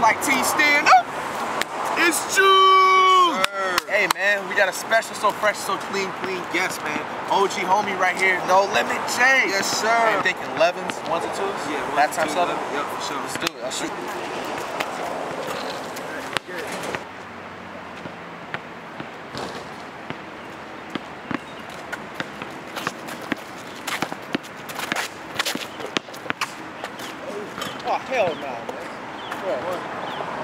like T, stand up. It's Juice. Hey man, we got a special, so fresh, so clean guest, man. OG homie right here, No Limit J. Yes, sir. I'm thinking 11s, 1s and 2s? Yeah, that time 7? Yep, for sure. Let's do it. I'll shoot. Oh, hell no, man. What?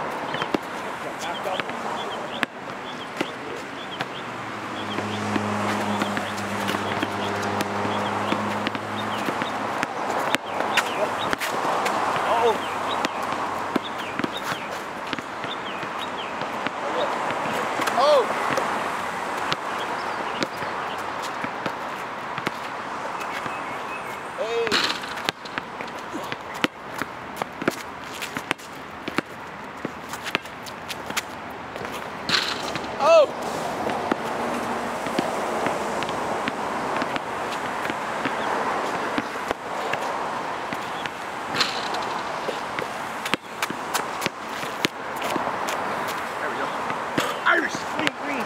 Irish! Green!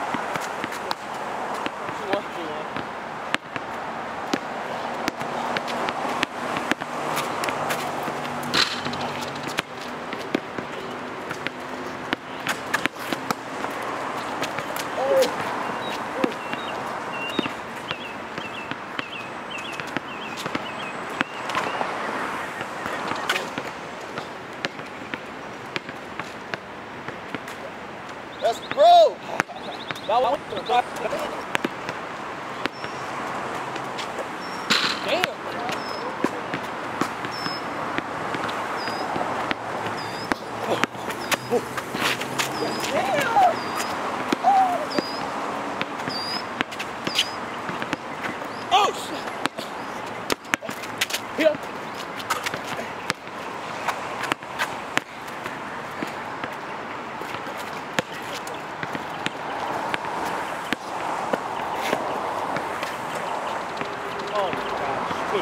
Let's go! Damn! Oh shit! Here. Oh my gosh.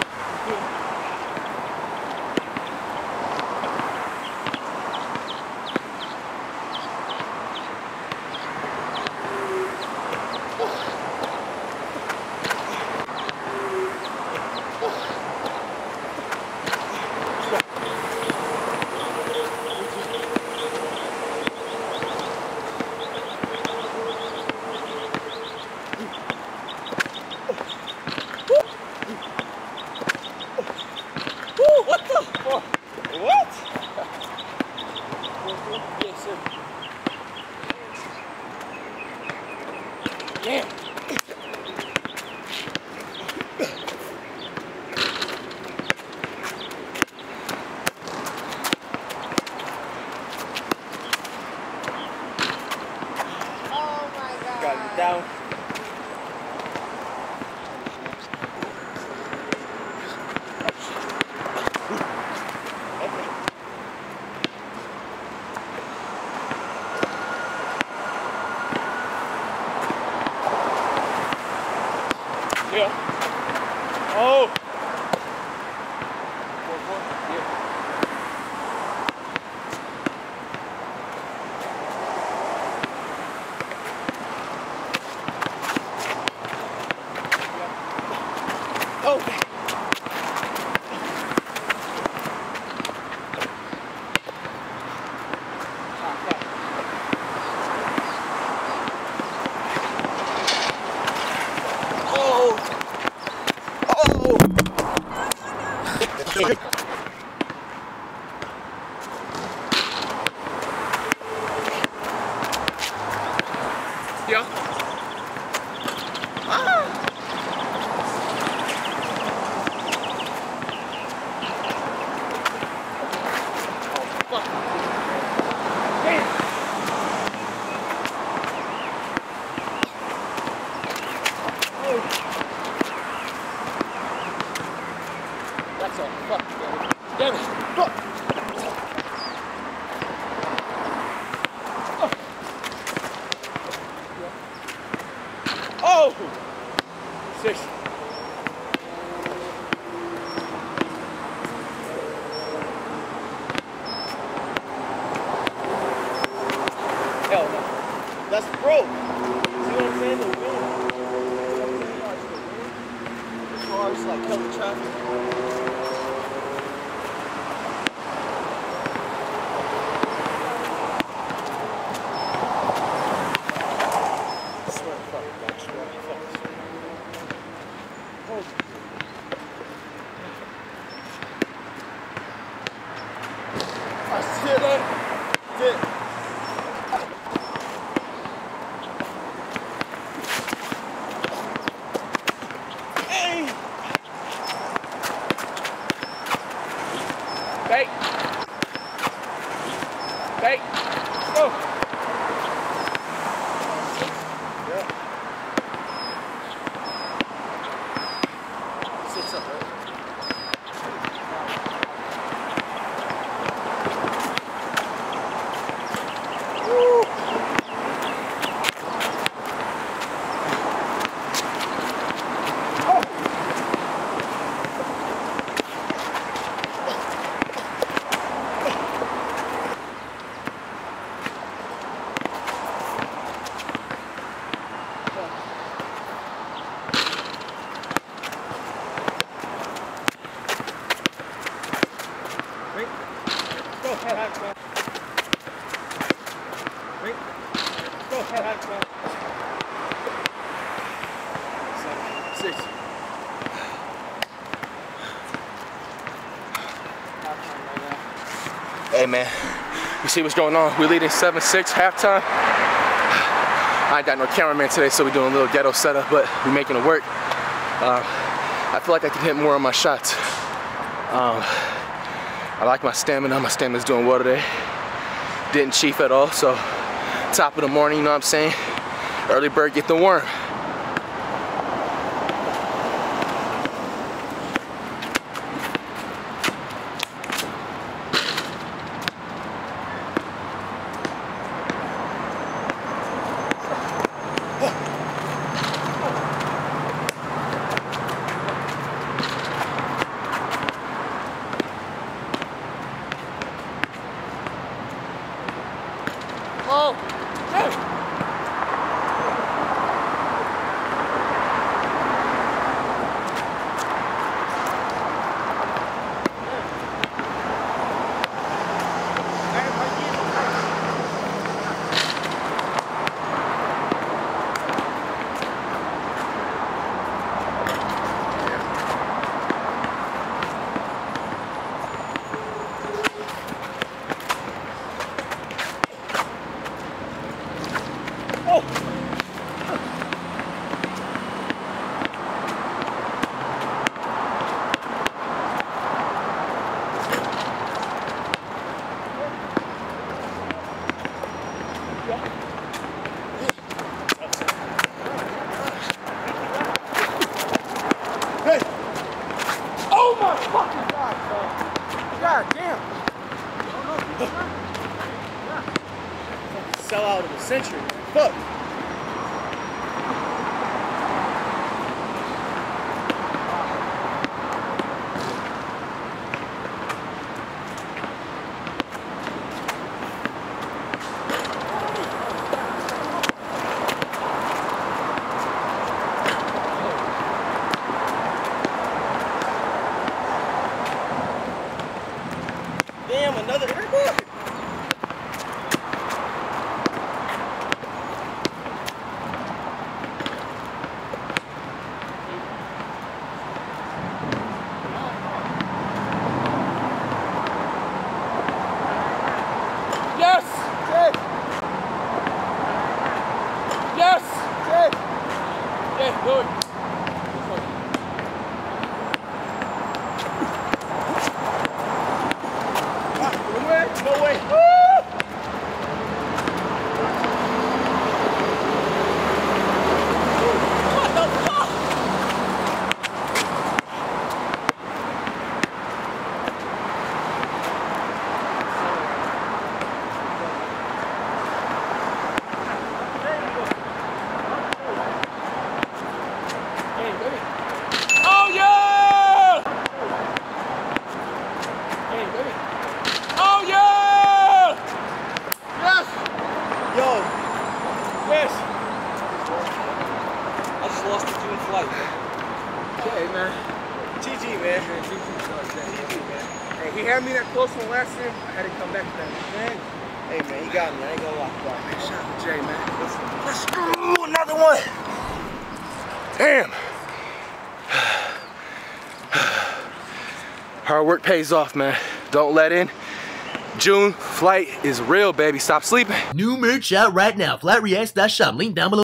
What the fuck? What? Yes, sir. Yeah. Oh my God. Got it down. Yeah. Oh. Yeah. Oh. Yeah. That's all. Fuck. Damn it. Fuck. Oh! 6. just like kill the traffic. Hey! Hey! Go! Yeah. Sits up, right? Woo! Go ahead. Wait. Go ahead. 6. Hey man, you see what's going on? We're leading 7-6 halftime. I ain't got no cameraman today, so we're doing a little ghetto setup, but we're making it work. I feel like I can hit more on my shots. I like my stamina. My stamina's doing well today. Didn't chief at all, so top of the morning, you know what I'm saying? Early bird get the worm. Oh! Hey! Hey! Oh my fucking God, bro! God damn! Sell out of the century. Fuck! Damn, another airport? Yes! Jay! Yes! Jay! Yeah, do it. No way! What the fuck? Oh yeah! Oh yeah! Yes! Yo! Yes! I just lost the June flight. Okay, man. GG, man. GG, man. Hey, he had me that close from last year. I had to come back to that. Hey, man, he got me. I ain't gonna lie. Man, shout out to Jay, man. Let's go. Another one. Damn. Hard work pays off, man. Don't let in. June flight is real, baby. Stop sleeping. New merch out right now. FlatReacts.shop. Link down below.